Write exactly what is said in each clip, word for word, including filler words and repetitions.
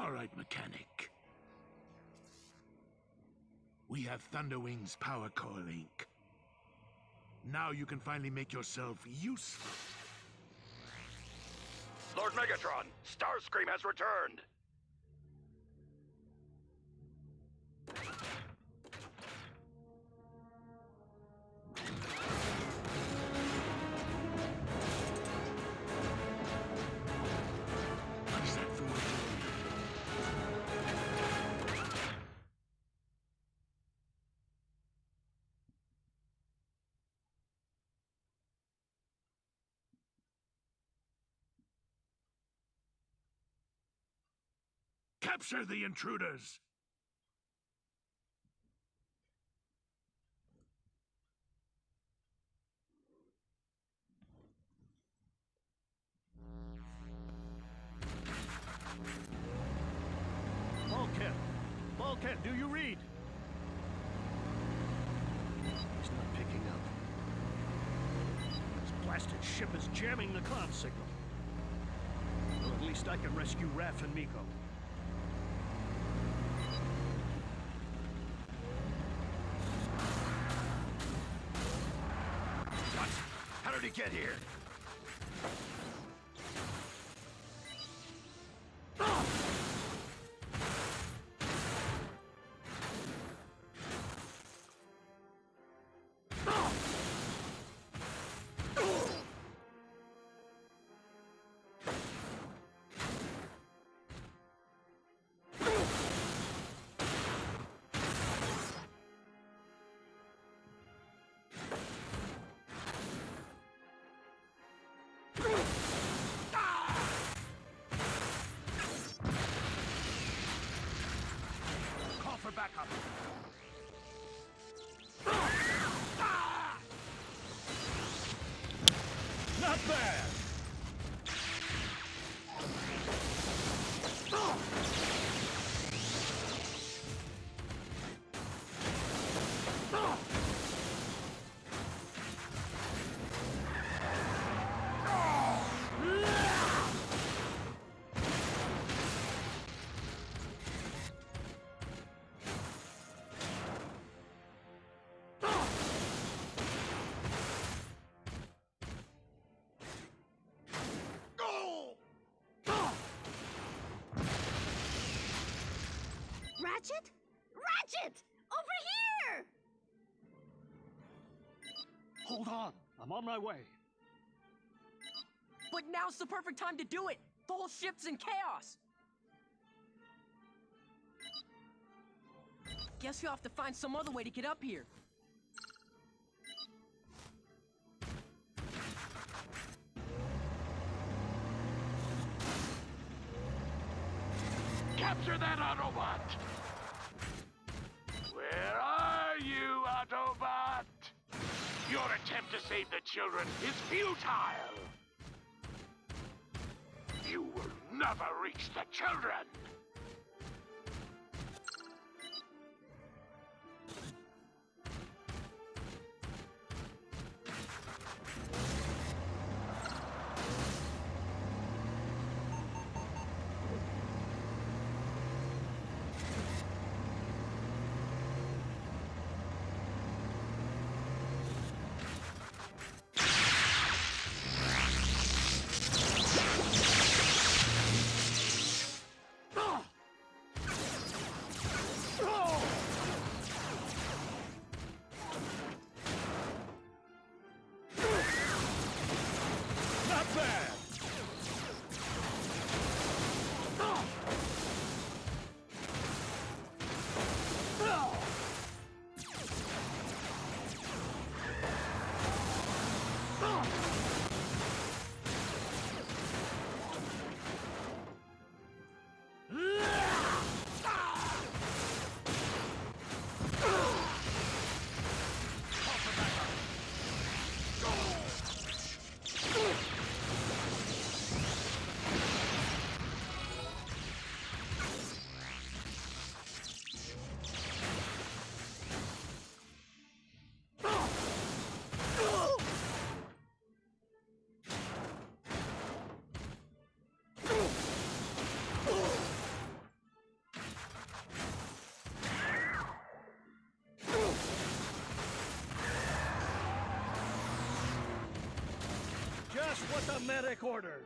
All right, mechanic. We have Thunderwing's power core link. Now you can finally make yourself useful. Lord Megatron, Starscream has returned! What's that for? Capture the intruders! Bulkhead! Bulkhead, do you read? He's not picking up. This blasted ship is jamming the comm signal. Well, at least I can rescue Raph and Miko. What? How did he get here? Call for backup! Not bad! Ratchet? Ratchet! Over here! Hold on, I'm on my way. But now's the perfect time to do it! The whole ship's in chaos! Guess you'll have to find some other way to get up here. Capture that Autobot! Where are you, Autobot? Your attempt to save the children is futile! You will never reach the children! A medic ordered.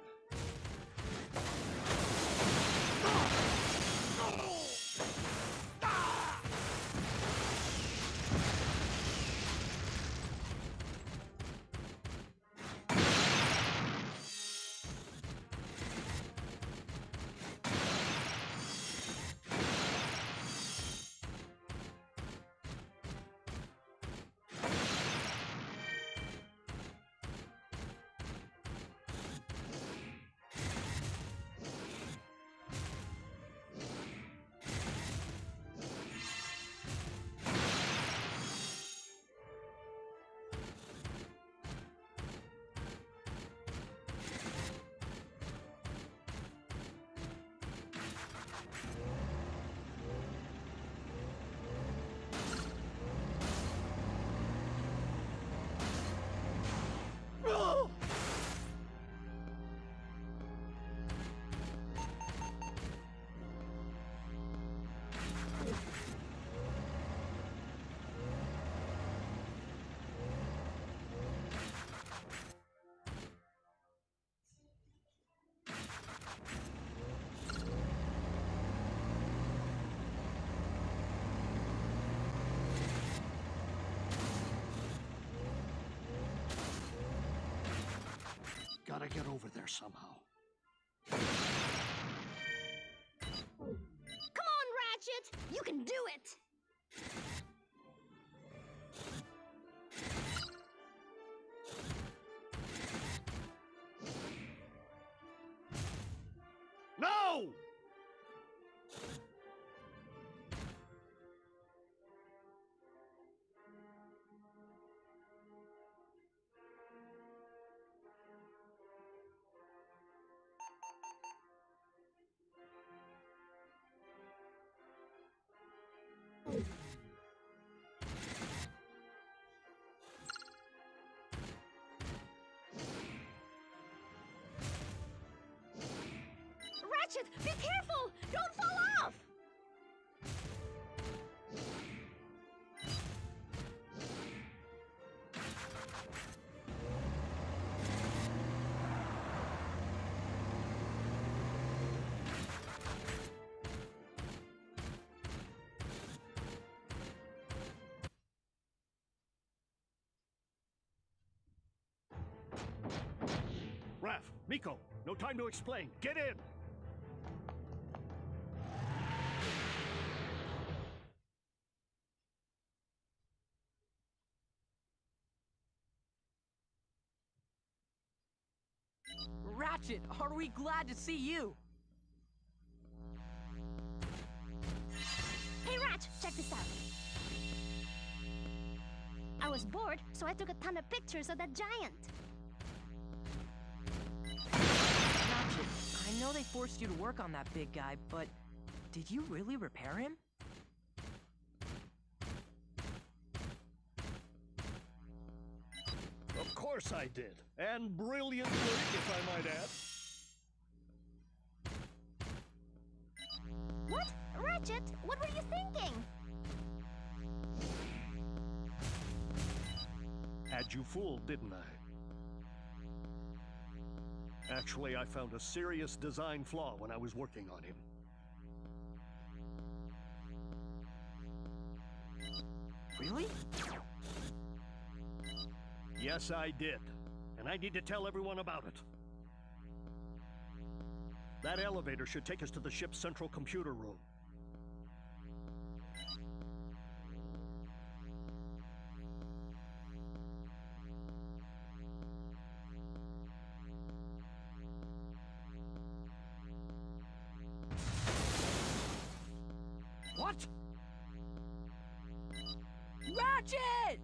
Gotta get over there somehow. Come on, Ratchet! You can do it! No! Ratchet, be careful! Don't fall off! Raph, Miko, no time to explain. Get in! Ratchet, are we glad to see you? Hey, Ratch, check this out. I was bored, so I took a ton of pictures of that giant. Ratchet, I know they forced you to work on that big guy, but did you really repair him? Of course I did. And brilliantly, if I might add. What? Ratchet, what were you thinking? Had you fooled, didn't I? Actually, I found a serious design flaw when I was working on him. Really? Yes, I did. And I need to tell everyone about it. That elevator should take us to the ship's central computer room. What? Ratchet!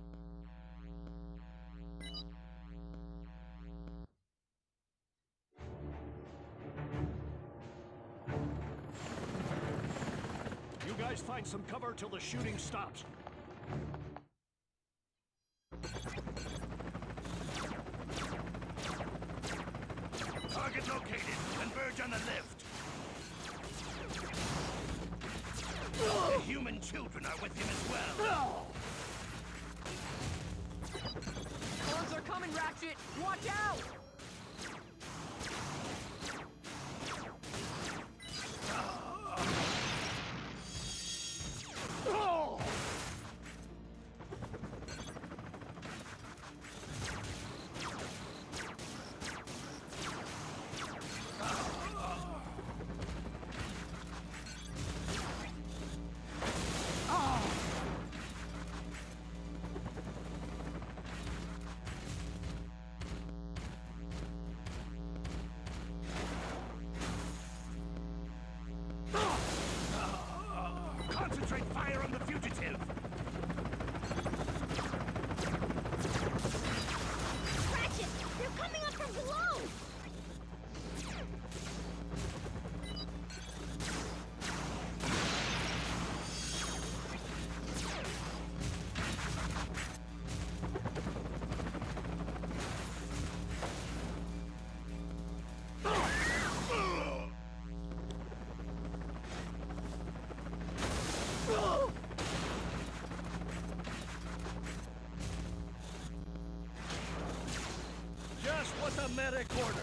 You guys find some cover till the shooting stops. Target located. Converge on the left. The human children are with him as well. Clones are coming, Ratchet! Watch out! pathetic order.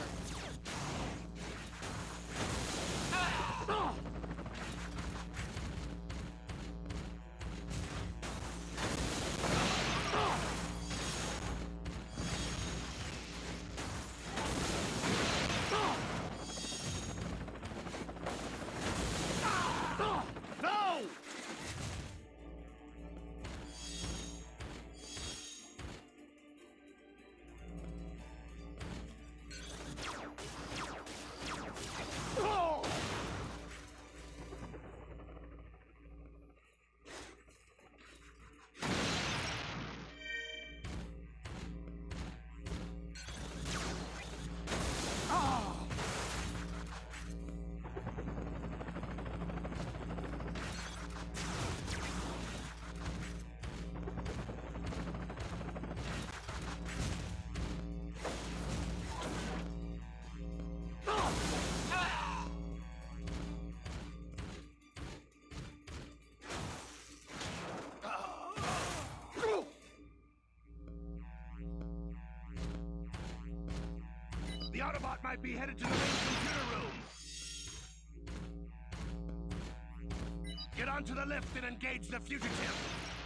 The Autobot might be headed to the main computer room. Get onto the lift and engage the fugitive.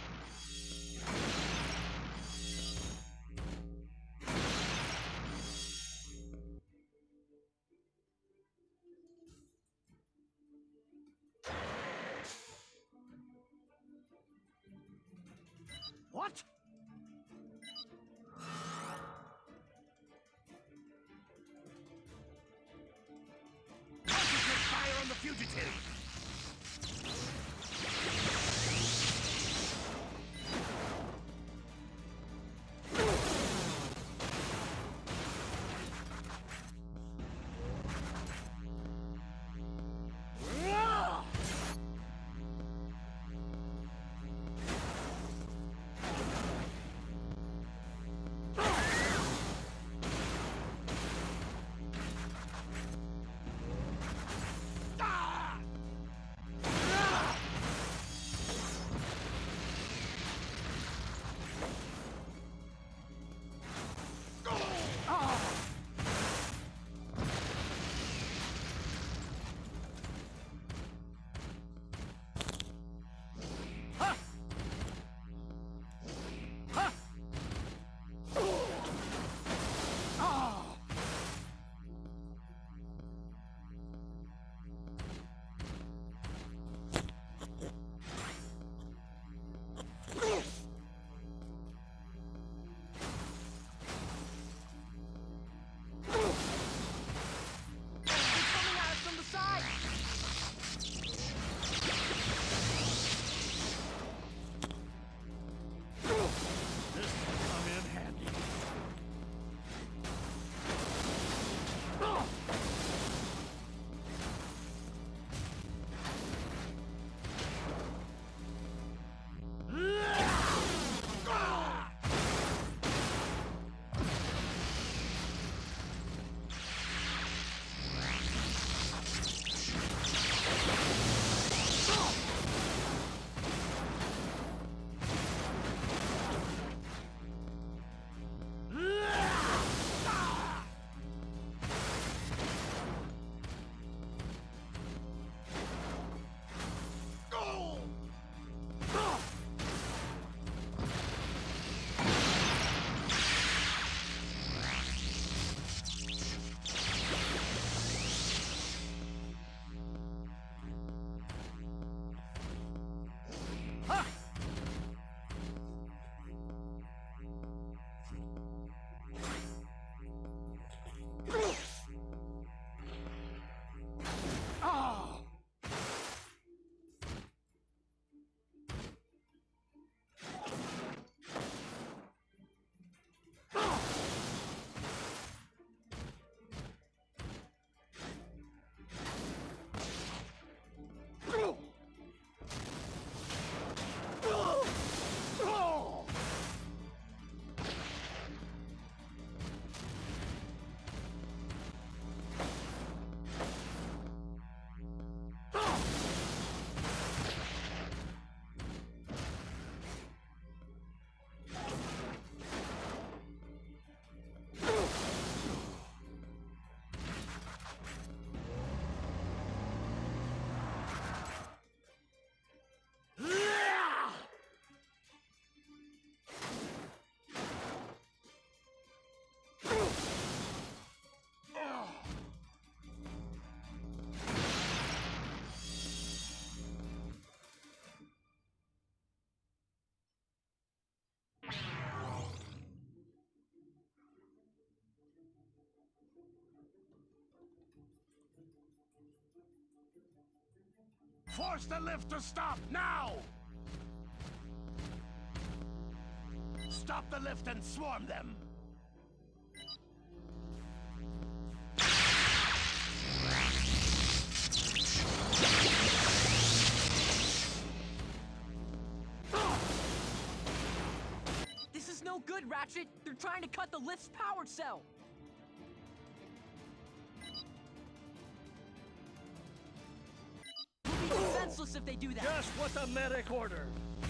What? Concentrate fire on the fugitive. Force the lift to stop, now! Stop the lift and swarm them! This is no good, Ratchet! They're trying to cut the lift's power cell! We'll be defenseless if they do that! Just what the medic ordered!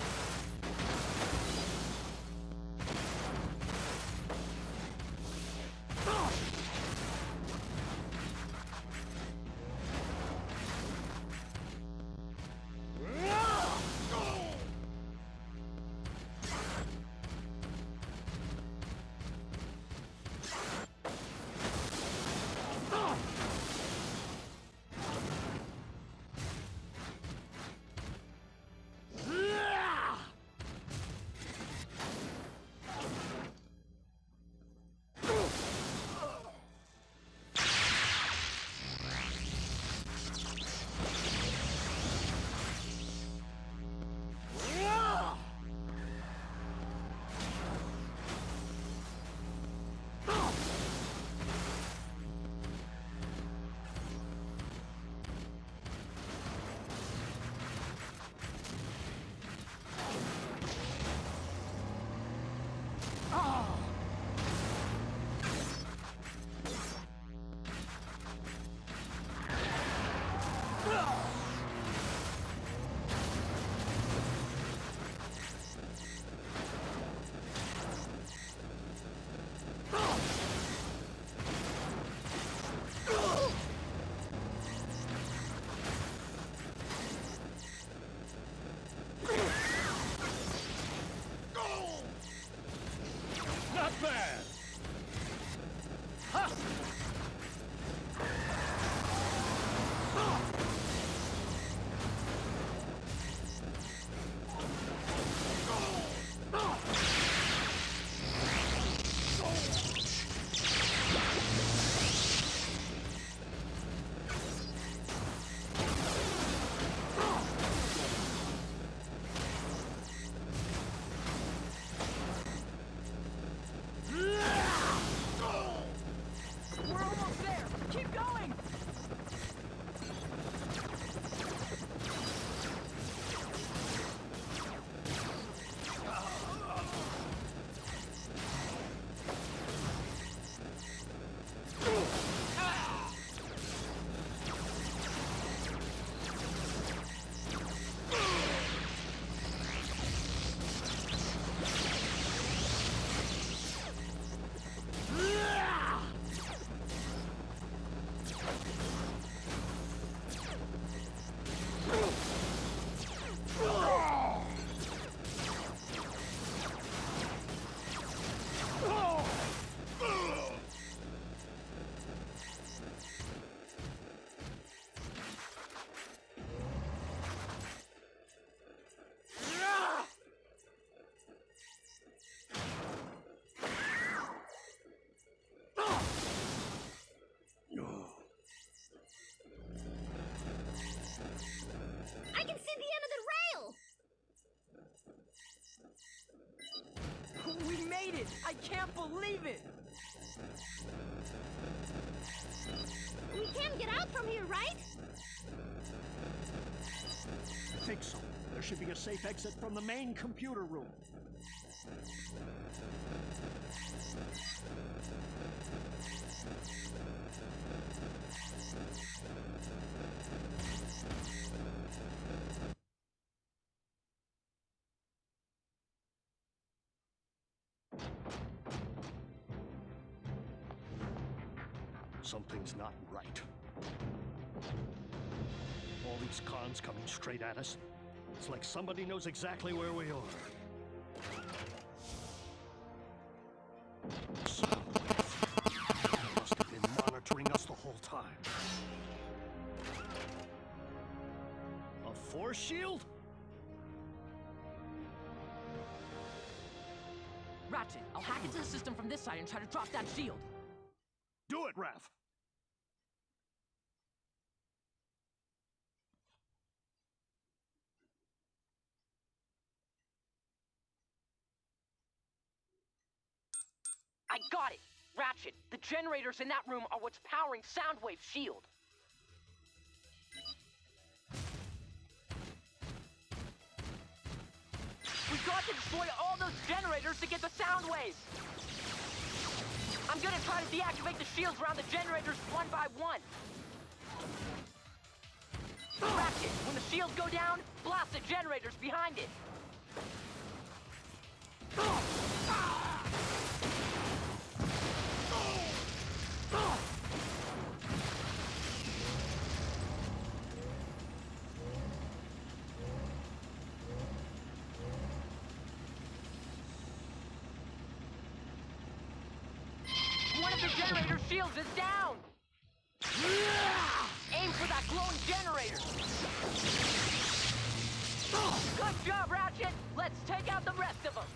I can't believe it! We can get out from here, right? I think so. There should be a safe exit from the main computer room. Something's not right. All these cons coming straight at us. It's like somebody knows exactly where we are. They must have been monitoring us the whole time. A force shield? Ratchet, I'll hack into the system from this side and try to drop that shield. Do it, Raph! I got it! Ratchet, the generators in that room are what's powering Soundwave's shield. We've got to destroy all those generators to get the Soundwaves! I'm gonna try to deactivate the shields around the generators one by one. Ratchet, when the shields go down, blast the generators behind it. One of the generator shields is down! Aim for that glowing generator! Good job, Ratchet! Let's take out the rest of them!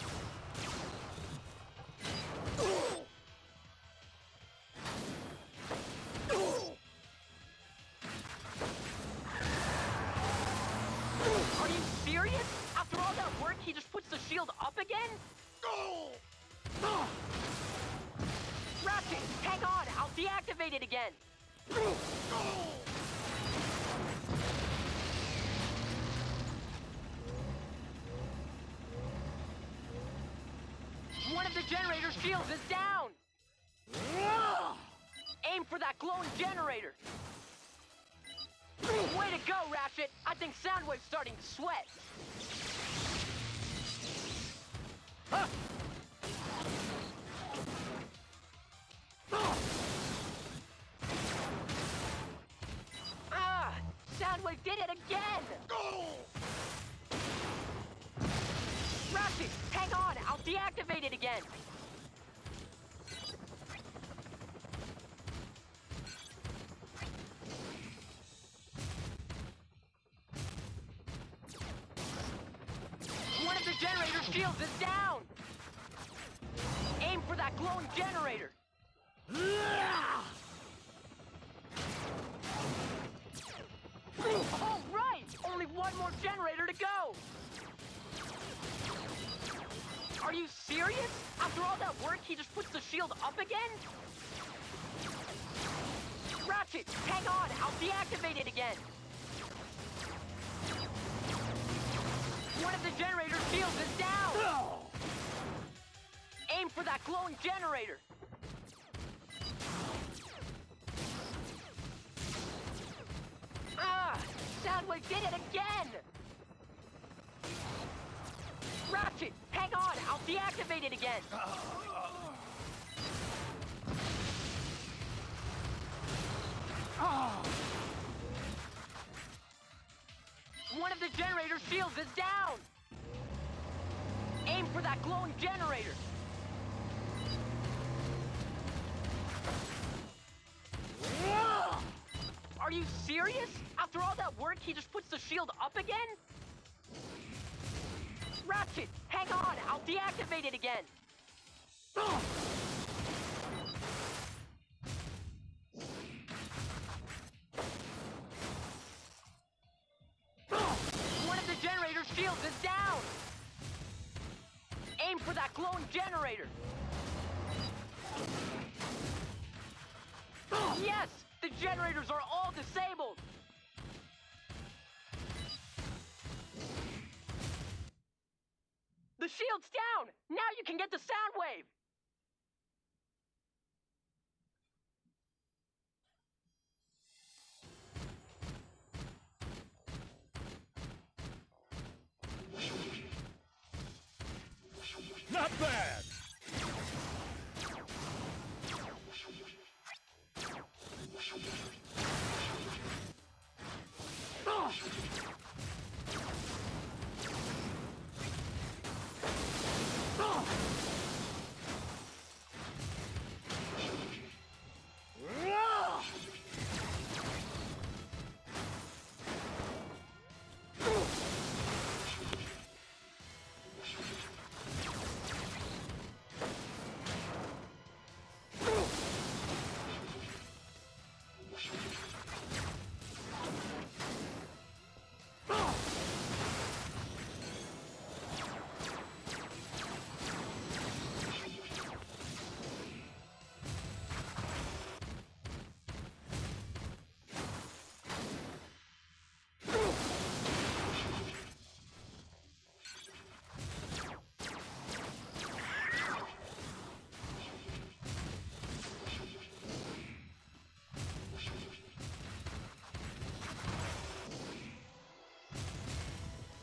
Are you serious? After all that work, he just puts the shield up again? Ratchet, hang on! I'll deactivate it again! One of the generator shields is down! Aim for that glowing generator! Way to go, Ratchet! I think Soundwave's starting to sweat! Huh. Ah! Soundwave did it again! Ratchet, hang on! I'll deactivate it again! One of the generator shields is down! Aim for that glowing generator! All right! Only one more generator to go! Are you serious? After all that work, he just puts the shield up again? Ratchet, hang on! I'll deactivate it again! One of the generator shields is down! Aim for that glowing generator! Ah! Soundwave did it again! Ratchet, hang on! I'll deactivate it again! One of the generator shields is down! Aim for that glowing generator! Are you serious? After all that work, he just puts the shield up again? Ratchet, hang on! I'll deactivate it again! One of the generator shields is down! Aim for that glowing generator! Yes! The generators are all disabled! The shield's down! Now you can get the Soundwave! Not bad!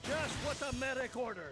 Just what the medic ordered.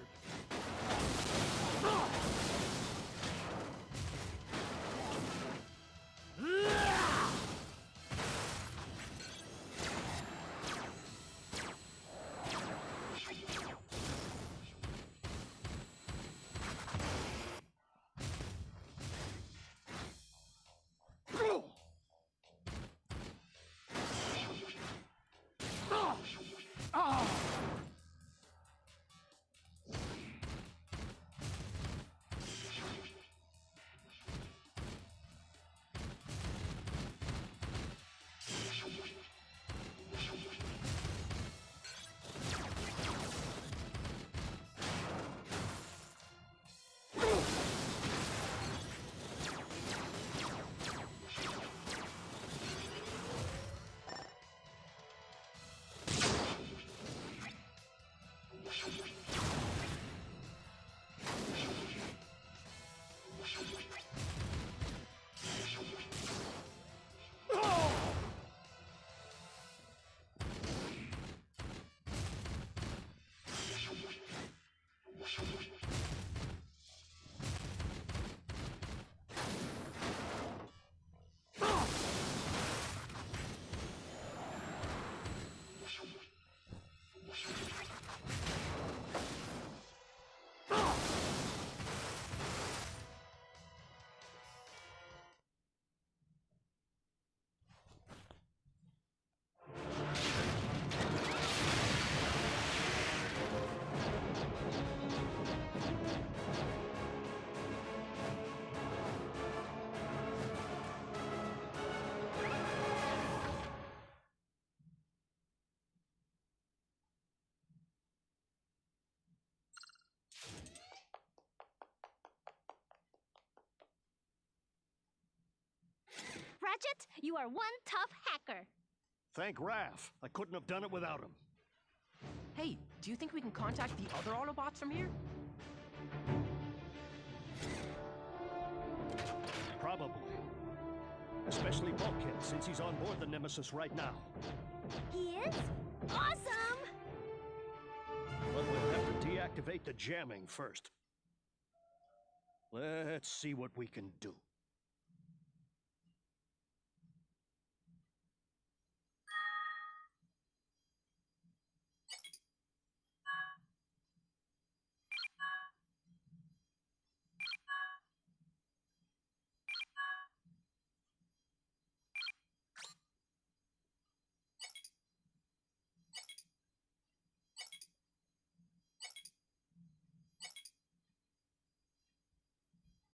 Ratchet, you are one tough hacker. Thank Raph. I couldn't have done it without him. Hey, do you think we can contact the other Autobots from here? Probably. Especially Bulkhead, since he's on board the Nemesis right now. He is? Awesome! But we'll have to deactivate the jamming first. Let's see what we can do.